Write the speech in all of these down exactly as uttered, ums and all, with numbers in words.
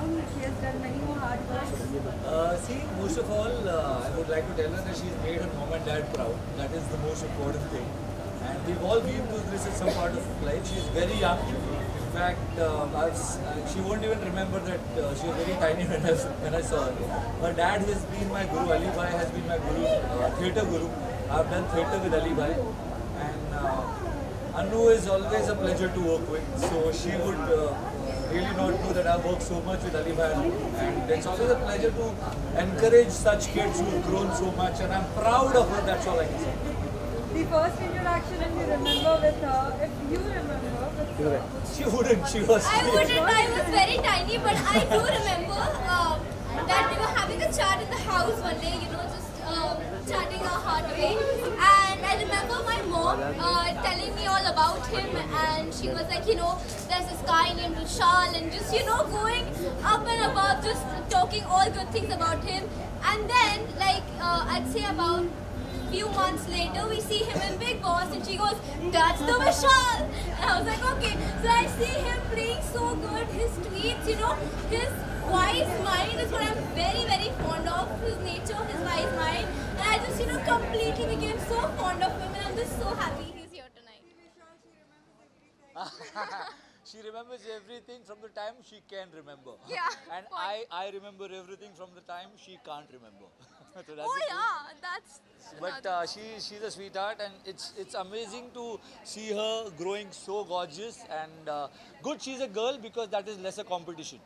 around she has done many more hard work? Uh, see, most of all, uh, I would like to tell her that she's made her mom and dad proud. That is the most important thing. And we've all been through this at some part of life. She's very young. In fact, uh, I've, uh, she won't even remember that uh, she was very tiny when I, when I saw her. Her dad has been my guru. Ali Bhai has been my guru, uh, theatre guru. I've done theatre with Ali Bhai. And uh, Anu is always a pleasure to work with. So she would uh, really not know that I've worked so much with Ali Bhai. And it's always a pleasure to encourage such kids who've grown so much. And I'm proud of her, that's all I can say. The first interaction, if you remember with her, if you remember with her. She wouldn't, she was... I wouldn't, I was very tiny, but I do remember uh, that we were having a chat in the house one day, you know, just uh, chatting our heart away. And I remember my mom uh, telling me all about him, and she was like, you know, there's this guy named Vishal, and just, you know, going up and above, just talking all good things about him. And then, like, uh, I'd say about few months later, we see him in Bigg Boss, and she goes, that's the Vishal! And I was like, okay. So I see him playing so good, his tweets, you know, his wise mind is what I'm very, very fond of, his nature, his wise mind. And I just, you know, completely became so fond of him, and I'm just so happy he's here tonight. She remembers everything from the time she can remember. Yeah. And I, I remember everything from the time she can't remember. So that's Oh the yeah, that's... thing. But uh, she, she's a sweetheart, and it's, it's amazing to see her growing so gorgeous. And uh, good she's a girl, because that is lesser competition.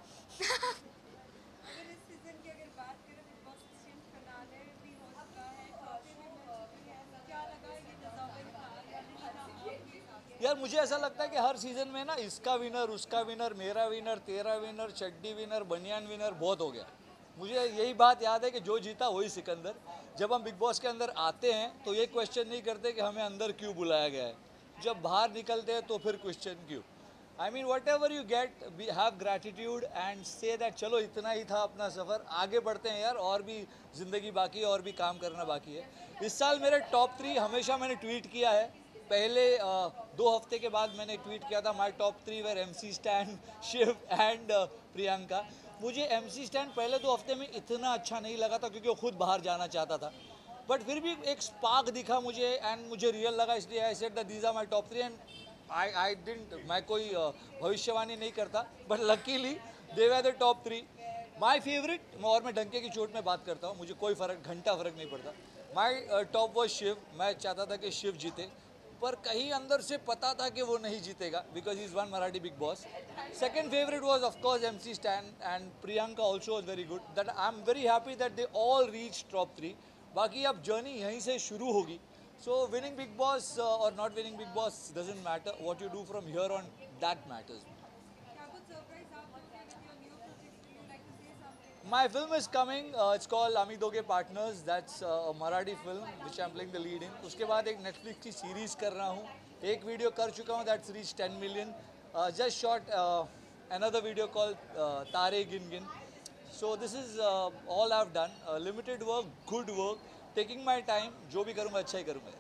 यार मुझे ऐसा लगता है कि हर season में ना इसका winner, उसका विनर, मेरा विनर, तेरा विनर, चड्डी विनर, बनियान विनर बहुत हो गया. मुझे यही बात याद है कि जो जीता वही सिकंदर. जब हम बिग बॉस के अंदर आते हैं तो ये क्वेश्चन नहीं करते कि हमें अंदर क्यों बुलाया गया है. जब बाहर निकलते हैं तो फिर क्वेश्चन क्यों. I mean whatever you get, have gratitude and say that चलो इतना ही था अपना सफ़र, आगे बढ़ते हैं यार, और भी ज़िंदगी बाकी है, और भी काम करना बाकी है. इस साल मेरे टॉप थ्री हमेशा मैंने ट्वीट किया है. पहले uh, दो हफ्ते के बाद मैंने ट्वीट किया था my top three were MC Stan, Shiv and Priyanka. मुझे एमसी स्टैन पहले दो हफ्ते में इतना अच्छा नहीं लगा था क्योंकि वो खुद बाहर जाना चाहता था, बट फिर भी एक स्पार्क दिखा मुझे एंड मुझे रियल लगा, इसलिए I said that these are my top three. And I I didn't, मैं कोई uh, भविष्यवाणी नहीं करता, but luckily they were the top three. My favourite, और मैं डंके की चोट में बात करता हूँ, मुझे कोई फ़र्क, घंटा फ़र्क नहीं पड़ता. My top was Shiv. मैं चाहता था कि शिव जीते, पर कहीं अंदर से पता था कि वो नहीं जीतेगा because he is one Marathi Bigg Boss. Second favourite was of course MC Stan and Priyanka also was very good. That I am very happy that they all reach top three. बाकी अब जर्नी यहीं से शुरू होगी. सो विनिंग बिग बॉस और not winning Bigg Boss doesn't matter, what you do from here on that matters. My film is coming. Uh, it's called Ami Doge Partners. That's uh, a Marathi film which I'm playing the lead in. उसके बाद एक Netflix की series कर रहा हूँ. एक video कर चुका हूँ. That's reached ten million. Uh, just shot uh, another video called uh, Tare Gin Gin. So this is uh, all I've done. Uh, limited work, good work, taking my time. जो भी करूँगा अच्छा ही करूँगा.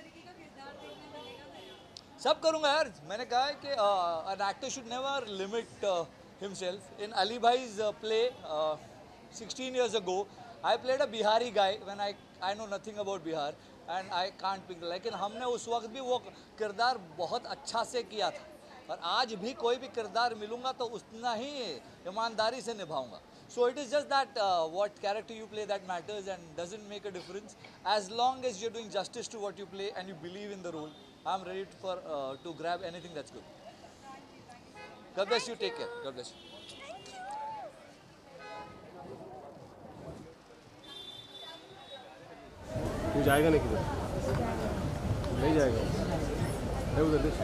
सब करूँगा यार. मैंने कहा है कि uh, an actor should never limit uh, himself. In Ali Bhai's uh, play. Uh, sixteen years ago, I played a Bihari guy when I I know nothing about Bihar and I can't pick. लेकिन हमने उस वक्त भी वो किरदार बहुत अच्छा से किया था, और आज भी कोई भी किरदार मिलूँगा तो उतना ही ईमानदारी से निभाऊँगा. So it is just that uh, what character you play that matters and doesn't make a difference. As long as you're doing justice to what you play and you believe in the role, I'm ready for uh, to grab anything that's good. God bless you. Take care. God bless you. तू जाएगा नहीं किधर, नहीं जाएगा है उधर देख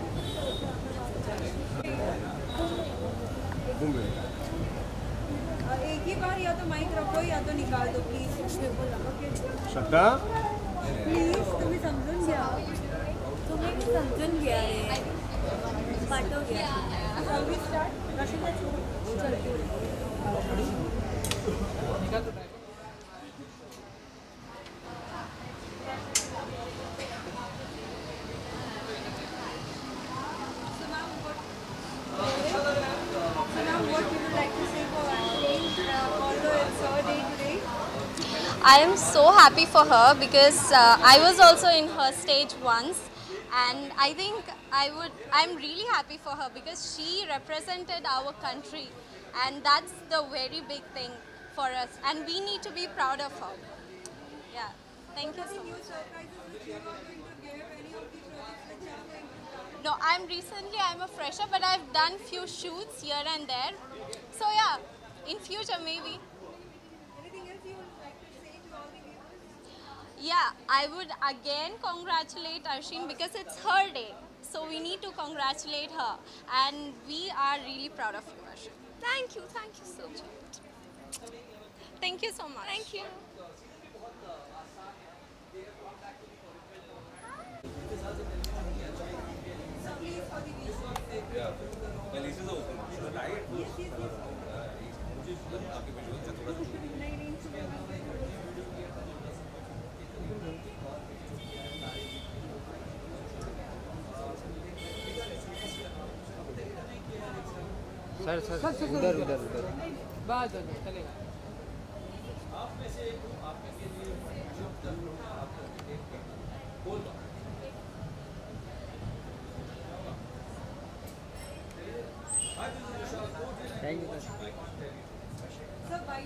घूम गए. एक ही बार या तो माइक रखो या तो निकाल दो प्लीज. शक्का प्लीज तुम्ही समजून घ्या. तुम्ही समजून घ्या रे, पाठव घ्या. Service start. रशिदा चल. So now what you would like to say for I am so happy for her because uh, I was also in her stage once, and I think I would, I'm really happy for her because she represented our country, and that's the very big thing for us, and we need to be proud of her. Yeah, thank you so much. No, I'm recently, I'm a fresher, but I've done few shoots here and there. So yeah, in future maybe. Anything else you would like to say to all the viewers? Yeah, I would again congratulate Arshin because it's her day. So we need to congratulate her, and we are really proud of you, Arshin. Thank you, thank you so much. Thank you so much. Thank you. Sir sir उधर उधर उधर बाद में चलेगा thank you Sir, bye.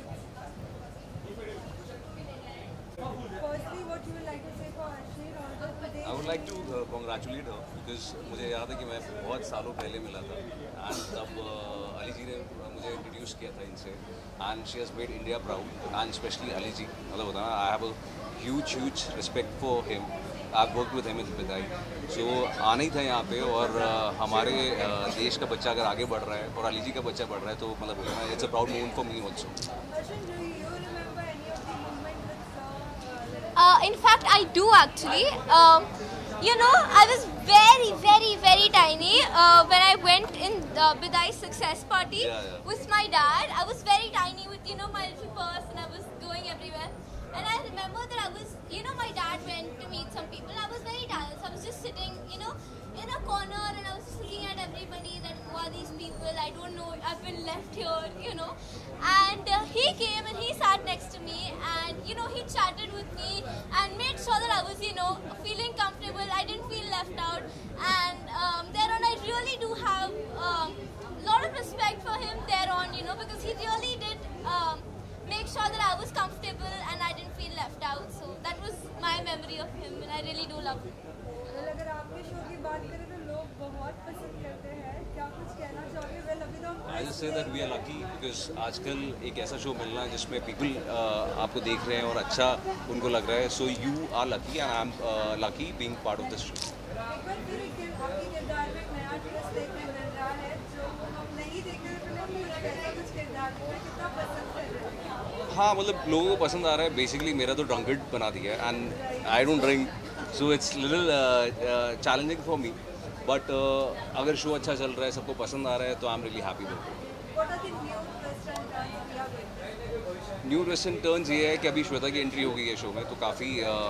Firstly, what you would like to say for Arshin on the today? I would like to uh, congratulate her because मुझे याद है कि मैं बहुत सालों पहले मिला था and तब uh, अली जी ने uh, मुझे इंट्रोड्यूस किया था इनसे and she has made India proud and especially Ali जी मतलब होता है ना I have a huge huge respect for him. I've worked with him in Bidai. So आना ही था यहाँ पे और uh, हमारे uh, देश का बच्चा अगर आगे बढ़ रहा है और अली जी का बच्चा बढ़ रहा है तो मतलब होता है it's a proud moment for me also. Arshin, do you remember any of the movement with Sir? Uh, in fact, I do actually. Um, you know, I was very, very, very tiny uh, when I went in uh, Bidai's success party Yeah, yeah. with my dad. I was very tiny with, you know, my little purse and I was going everywhere. And I remember that I was, you know, my dad went to meet some people. I was very tired, so I was just sitting, you know, in a corner and I was just looking at everybody that who are these people? I don't know, I've been left here, you know. And uh, he came and he sat next to me and, you know, he chatted with me and made sure that I was, you know, feeling comfortable. I didn't feel left out. And um, thereon I really do have a um, lot of respect for him thereon, you know, because he really did um, make sure that I was comfortable and I didn't feel left out. So that was my memory of him and I really do love him. Well, अगर आपके show की बात करें तो लोग बहुत पसंद करते हैं. क्या कुछ कहना चाहोगे? Well, अभी तो हम I just say that we are lucky because आजकल एक ऐसा शो मिलना है जिसमें people uh, आपको देख रहे हैं और अच्छा उनको लग रहा है. So you are lucky and I am uh, lucky being part of this show. एक बार फिर एक किर- आपके किरदार में एक नया ट्विस्ट देखने मिल रहा है जो हम नहीं देखते थे पहले. कुछ कैसा कुछ किरदार में कितना पसंद कर रहे हैं? हाँ मतलब लोगों को पसंद आ रहा है. बेसिकली मेरा तो ड्रंकर्ड बना दिया है and I don't drink so it's little challenging for me but अगर शो अच्छा चल रहा है सबको पसंद आ रहा है तो I am really happy with it. What are the new twists and turns we are going to? New twist and turns ये है कि अभी श्वेता की एंट्री हो गई है शो में तो काफ़ी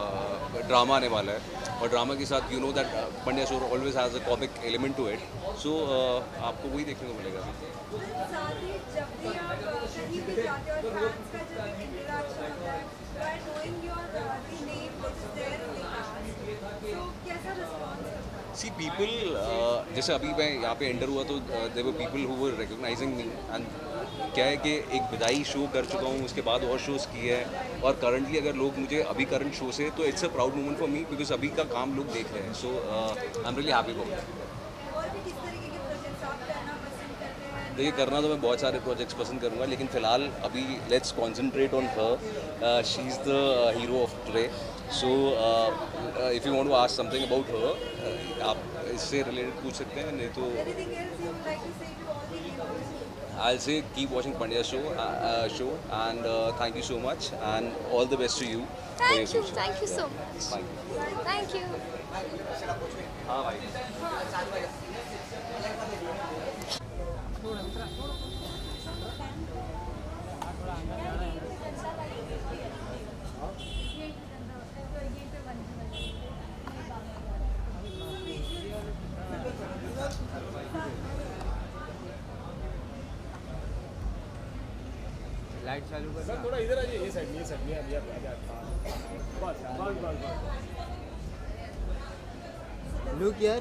ड्रामा आने वाला है और ड्रामा के साथ you know that Pandya show always has a comic element to it. So आपको वही देखने को मिलेगा. साथ ही जब भी आप कहीं भी जाते हो और फैंस का जब एक इंटरेक्शन होता है by knowing your uh, the name which is there in the cast, so कैसा रिस्पॉन्स होता है? सी पीपल जैसे अभी मैं यहाँ पे एंटर हुआ तो there were people who were recognising me and क्या है कि एक विदाई शो कर चुका हूँ उसके बाद और शोज़ किए हैं और करंटली अगर लोग मुझे अभी करंट शो से तो it's a proud moment for me because अभी का काम लोग देख रहे हैं. So I am really happy for that. और भी किस तरीके के प्रोजेक्ट्स आप करना पसंद करते हैं? देखिए करना तो मैं बहुत सारे प्रोजेक्ट्स पसंद करूँगा लेकिन फ़िलहाल अभी let's concentrate on her. She is the hero of today. So if you want to ask something about her आप इससे रिलेटेड पूछ सकते हैं नहीं तो Anything else you would like to say to all the viewers? I'll say keep watching Pandya show uh, uh, show and uh, thank you so much and all the best to you for your Thank you, success. thank you so much. Thank you. Thank you. हाँ भाई. Light चालू कर sir थोड़ा इधर आइए, ये side ये side ये ये बस बस बस बस लुक यार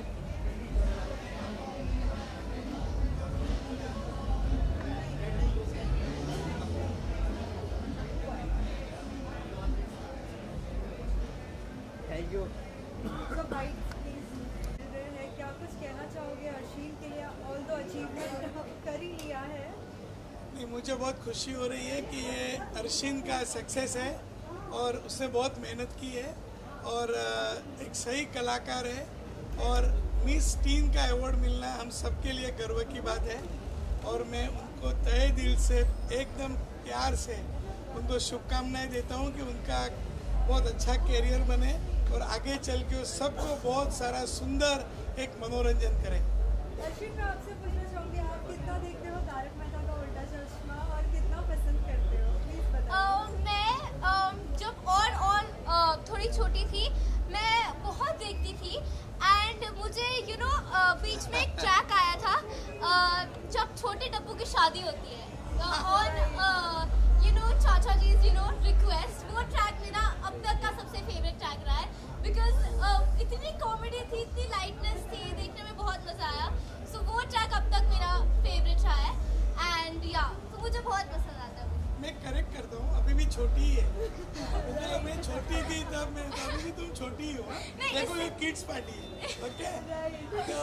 thank you. So, Mike, please, है क्या कुछ कहना चाहोगे अर्शीन के लिए? ऑल दो अचीवमेंट कर ही लिया है। नहीं, मुझे बहुत खुशी हो रही है कि ये अर्शिन का सक्सेस है और उसने बहुत मेहनत की है और एक सही कलाकार है और मिस टीन का अवार्ड मिलना हम सबके लिए गर्व की बात है और मैं उनको तहे दिल से एकदम प्यार से उनको शुभकामनाएं देता हूँ कि उनका बहुत अच्छा कैरियर बने और आगे चल के सबको बहुत सारा सुंदर एक मनोरंजन करें। अर्शिन, मैं आपसे पूछना चाहूँगी, आप कितना देखते हो तारक मेहता का उल्टा चश्मा और कितना पसंद करते हो? प्लीज बताओ। मैं uh, जब और और uh, थोड़ी छोटी थी मैं बहुत देखती थी एंड मुझे यू नो बीच में एक ट्रैक आया था uh, जब छोटे डब्बू की शादी होती है और यू नो चाचा जी यू नो रिक्वेस्ट, वो ट्रैक मेरा अब तक का सबसे फेवरेट ट्रैक रहा है बिकॉज uh, इतनी कॉमेडी थी, इतनी लाइटनेस थी, देखने में बहुत मजा आया। सो so, वो ट्रैक अब तक मेरा फेवरेट रहा है एंड या तो मुझे बहुत पसंद आता है। मैं करेक्ट करता हूँ, अभी भी छोटी ही है। मतलब मैं छोटी थी तब मैं अभी भी तुम छोटी ही हो। देखो ये किड्स पार्टी है, ओके? तो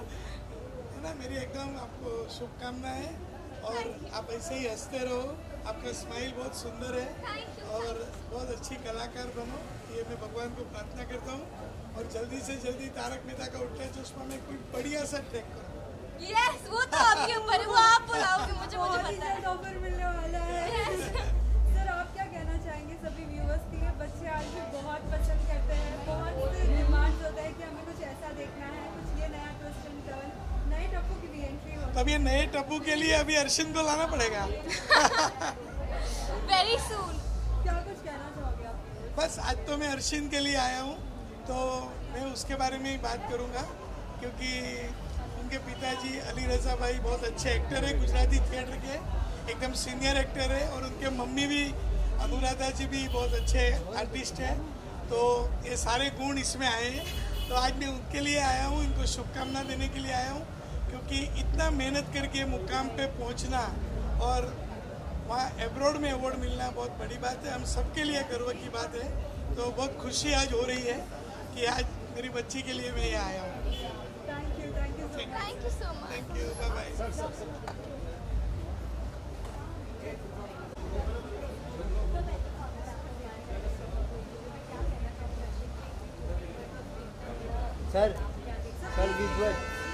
है ना, मेरी एकदम आपको शुभकामनाएं और आप ऐसे ही हंसते रहो। आपका स्माइल बहुत सुंदर है और बहुत अच्छी कलाकार बनो, ये मैं भगवान को प्रार्थना करता हूँ और जल्दी से जल्दी तारक मेहता का उल्टा चश्मा में कोई बढ़िया सा ट्रैक करो। यस, वो तो आपके ऊपर है, वो आप बुलाओगे मुझे, मुझे पता है। ऑफर मिलने वाला है। सर, आप क्या कहना चाहेंगे सभी व्यूअर्स के लिए? बच्चे आज भी बहुत पसंद करते हैं, बहुत से डिमांड्स होता है कि हमें कुछ ऐसा देखना है, कुछ ये नया ट्विस्ट एंड टर्न, नए टप्पू की भी एंट्री हो। तब ये नए टप्पू के लिए अभी अर्शिन को लाना पड़ेगा। Very soon. क्या कुछ कहना चाहोगे आप? बस आज तो मैं अर्शिन के लिए आया हूँ तो मैं उसके बारे में ही बात करूँगा क्योंकि उनके पिताजी अली रज़ा भाई बहुत अच्छे एक्टर है, गुजराती थिएटर के एकदम सीनियर एक्टर है और उनके मम्मी भी अनुराधा जी भी बहुत अच्छे आर्टिस्ट हैं। तो ये सारे गुण इसमें आए हैं। तो आज मैं उनके लिए आया हूँ, इनको शुभकामना देने के लिए आया हूँ क्योंकि इतना मेहनत करके मुकाम पे पहुँचना और वहाँ एब्रॉड में अवार्ड मिलना बहुत बड़ी बात है, हम सबके लिए गर्व की बात है। तो बहुत खुशी आज हो रही है कि आज मेरी बच्ची के लिए मैं यहाँ आया हूँ। Thank you, thank you, thank you so much. Thank you, bye bye. Sir sir visual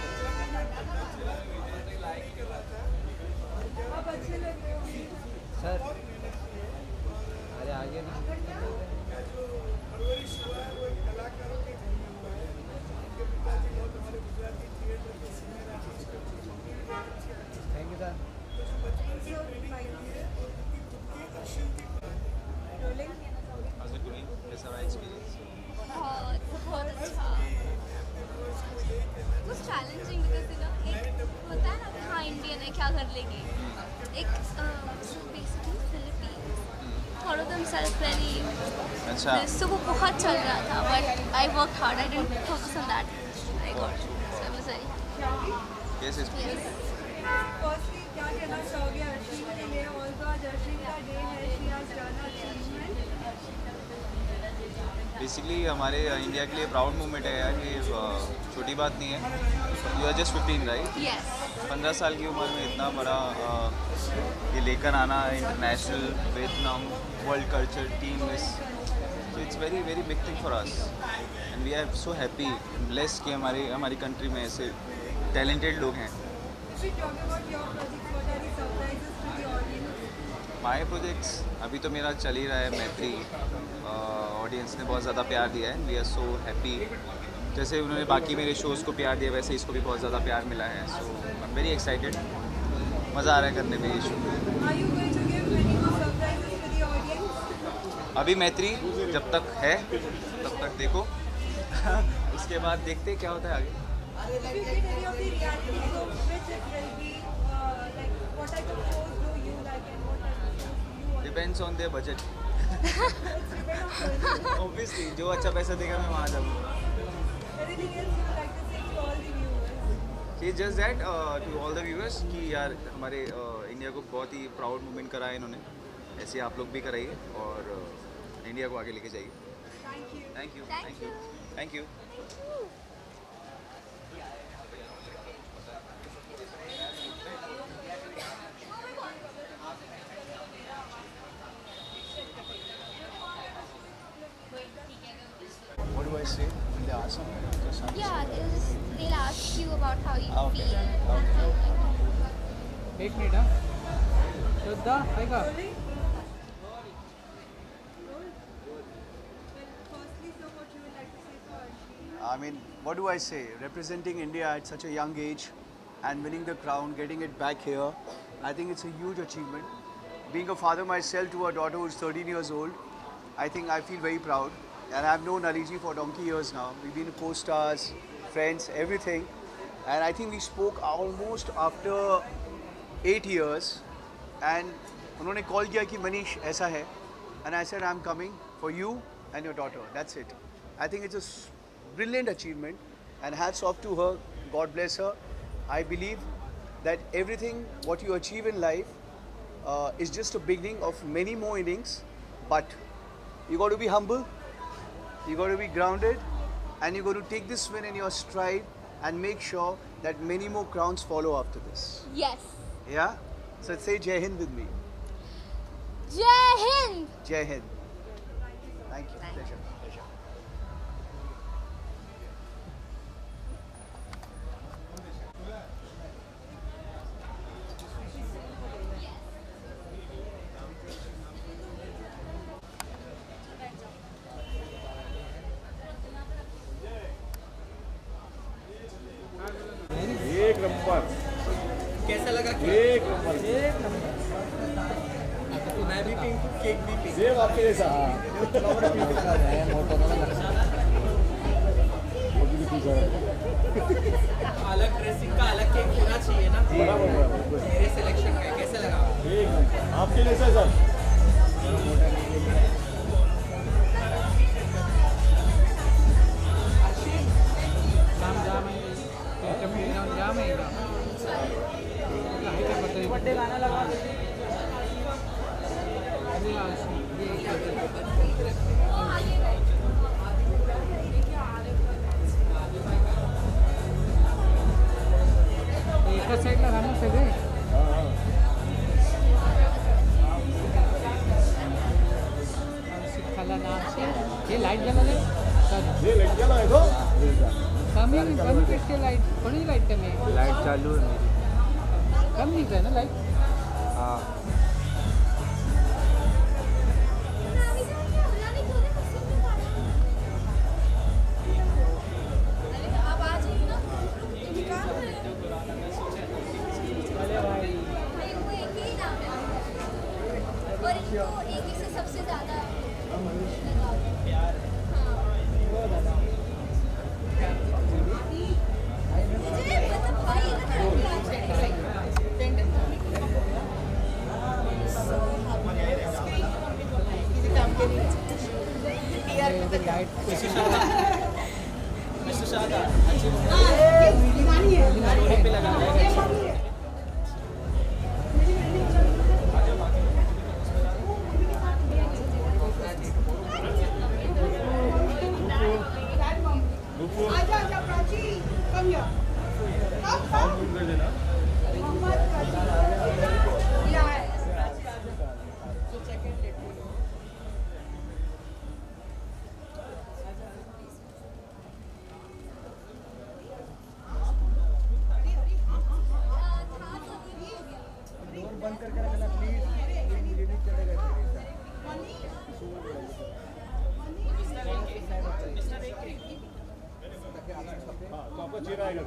आप अच्छे लग रहे हो सर, अरे आगे ना। परवरिश हुआ है वो कलाकारों के घर में हुआ है। उनके पिताजी बहुत हमारे गुजराती थिएटर के सीनियर आर्टिस्ट हैं। Thank you sir. तो जो बचपन से ट्रेनिंग मिली है और उनकी खुद की अर्शिन की रोलिंग। How's it going? कैसा रहा एक्सपीरियंस? बहुत बहुत अच्छा। कुछ चैलेंजिंग बिकॉज यू नो एक होता है ना कि हाँ इंडियन है क्या कर लेगी, एक basically Philippines follow themselves very, अच्छा। सो वो बहुत चल रहा था but I work hard, I didn't focus on that, I got so I was very कैसे एक्सपीरियंस? फर्स्टली क्या कहना चाहोगे अर्शिन के लिए? ऑल्सो आज अर्शिन का डे है, she has done achievement. Basically हमारे इंडिया के लिए प्राउड मोमेंट है यार, ये छोटी बात नहीं है। You are just fifteen right? Yes. पंद्रह साल की उम्र में इतना बड़ा uh, ये लेकर आना international Vietnam world culture team is, so it's very very big thing for us and we are so happy blessed कि हमारे हमारी कंट्री में ऐसे टैलेंटेड लोग हैं। माय प्रोजेक्ट्स अभी तो मेरा चल ही रहा है मैत्री, ऑडियंस ने बहुत ज़्यादा प्यार दिया है, वी आर सो हैप्पी। जैसे उन्होंने बाकी मेरे शोज़ को प्यार दिया वैसे इसको भी बहुत ज़्यादा प्यार मिला है, so I am very excited, मज़ा आ रहा है करने में ये शो। अभी मैत्री जब तक है तब तक देखो उसके बाद देखते क्या होता है आगे। Depends on their budget. Obviously, जो अच्छा पैसा देगा मैं वहाँ जाऊँगा. Anything else you would like to say to all the viewers? It's just that uh, to all the viewers कि यार हमारे इंडिया uh, को बहुत ही प्राउड मोमेंट कराया इन्होंने. ऐसे आप लोग भी कराइए और इंडिया uh, को आगे लेके जाइए. Thank you. Thank you. Thank you. Thank you. What do I say? Will they ask something? Yeah, they'll, they'll ask you about how you Okay. feel. Okay. एक मिनट हाँ श्रद्धा आएगा Rolling? Roll. Well, firstly, so what you would like to say for Archie? I mean, what do I say? Representing India at such a young age and winning the crown, getting it back here, I think it's a huge achievement. Being a father myself to a daughter who's thirteen years old, I think I feel very proud. And I've known Aliji for donkey years now. We've been co-stars, friends, everything. And I think we spoke almost after eight years. And उन्होंने call किया कि मनीष ऐसा है. And I said I'm coming for you and your daughter. That's it. I think it's a brilliant achievement. And hats off to her. God bless her. I believe that everything what you achieve in life uh, is just a beginning of many more innings. But you got to be humble. You got to be grounded, and you got to take this win in your stride and make sure that many more crowns follow after this. Yes. Yeah? So say Jai Hind with me. Jai Hind! Jai Hind. Thank you. Pleasure. Pleasure. एक number. कैसा लगा एक number. एक number मैं भी pink cake भी pink same आपके जैसा. अलग ड्रेसिंग का अलग केक होना चाहिए ना. मेरे सिलेक्शन का कैसे लगा एक नंबर आपके जैसा सर. जाम जाम है जाम है बर्थडे गाना लगा एका साईडला राहणार सगळे. खाला नाम से हे लाईट गेला रे. ये लाइट गेला है तो कमी कमी किसके लाईट कोणी लाईट कमी आहे. लाइट चालू है मेरी. कम नहीं है ना लाइट. हाँ अब आ जाइए ना. अरे भाई इनको एक ही नाम है और इनको एक ही से सबसे ज़्यादा लगाव है. हाँ. मुझे मतलब भाई ना लाइट आजा आजा Prachi, come here. Come, come. Mohammad Prachi. Yeah. बंद करके रखना प्लीज. मुझे नहीं चढ़ेगा. तो आपका चेहरा आएगा.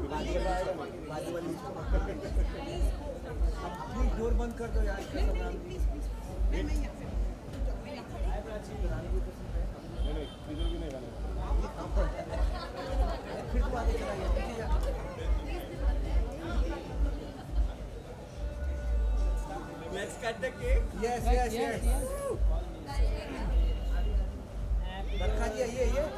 प्लीज डोर बंद कर दो यार. नहीं नहीं इधर भी नहीं गाना. फिर तो आगे चला गया. Match cut the cake. Yes, yes, yes. Barkha ji आइए आइए.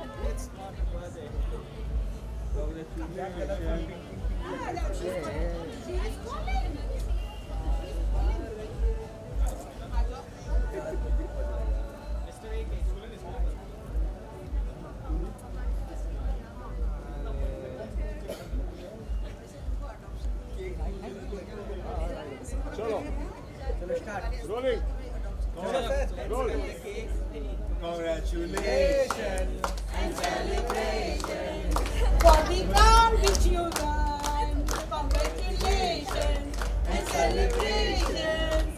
चलो चलो start. Rolling Rolling. Congratulations and celebration for the crown which you won. Congratulations and celebrations.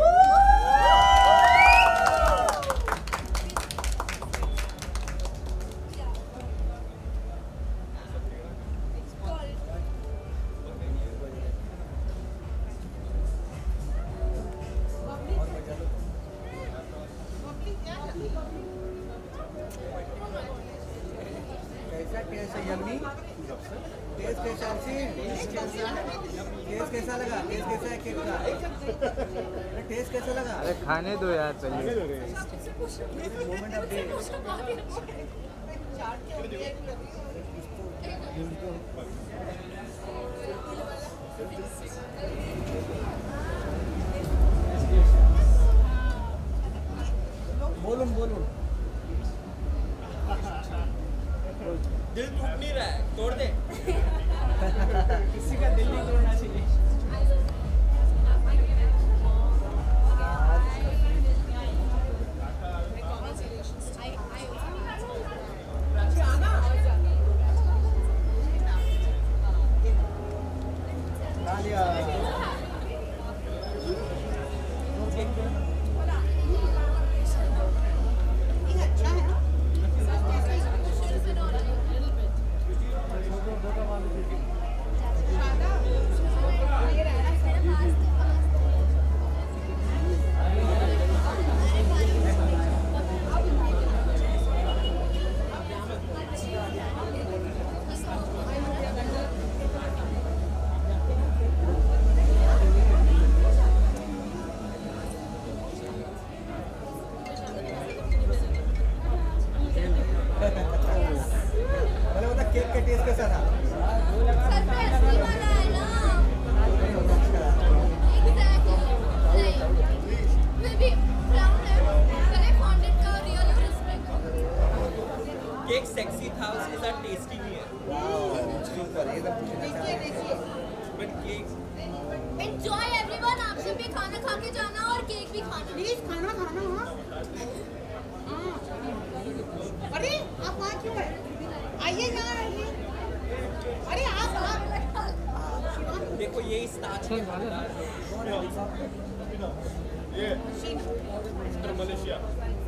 कैसा टेस्ट है यम्मी? टेस्ट कैसा है? टेस्ट कैसा लगा? टेस्ट कैसा है केक का? टेस्ट कैसा लगा? अरे खाने दो यार पहले. Moment of day. बोलूं बोलूं. दिल टूट नहीं रहा है, तोड़ दे. किसी का दिल नहीं तोड़ना चाहिए. केक का टेस्ट कैसा था? केक सेक्सी था, उसके साथ टेस्टी भी है. But cake enjoy everyone. आप सब भी खाना खा के जाना और केक भी खाना. प्लीज खाना खाना. हाँ. अरे आप वहाँ क्यों है? आइए यहाँ आइए. अरे आप आप देखो ये इस ताज के बाहर ये मिस्टर मलेशिया.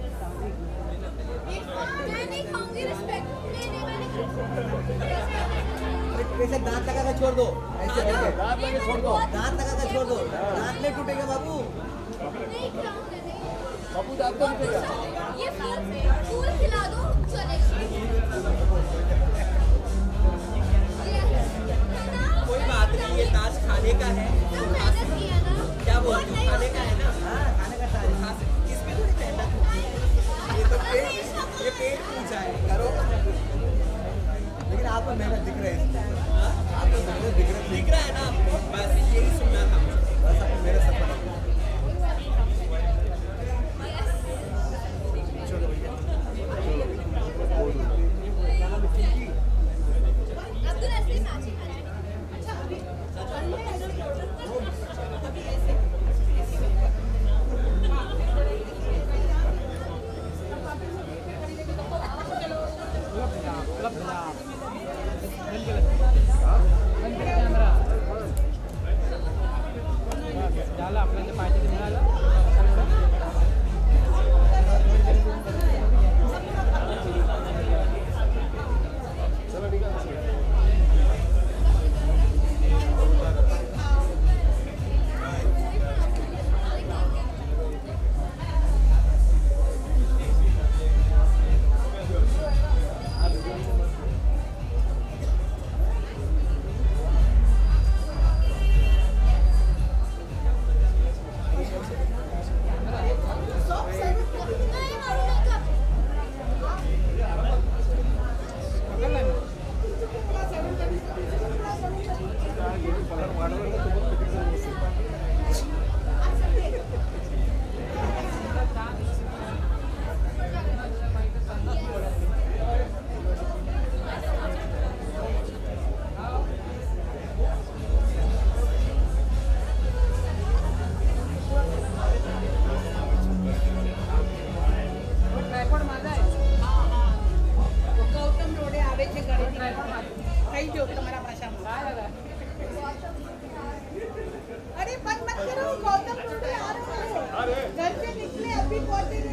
मैं नहीं खाऊंगी. रिस्पेक्ट. नहीं नहीं मैं नहीं. वैसे दांत लगा कर छोड़ दो. ऐसे करके दांत लगा छोड़ दो. दांत लगा कर छोड़ दो. दांत नहीं टूटेगा बाबू. नहीं खाऊंगा. नहीं बाबू दांत नहीं टूटेगा. ये फूल फूल खिला दो चलेगा. कोई बात नहीं, ये ताज खाने का है. क्या बोलते हो? खाने का है ना. हाँ खाने का ताज. इसमें थोड़ी मेहनत होती है. ये तो पेट ये पेट पूजा है. करो. लेकिन आपको मेहनत दिख रही है. आपको मेहनत दिख रही है. दिख रहा है ना आपको. बस यही सुनना था. बस आपको मेरा सपना है. बोलते